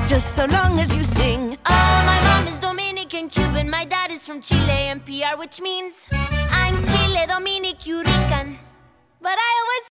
just so long as you sing. Oh, my mom is Dominican, Cuban, my dad is from Chile and PR, which means I'm Chile Dominican.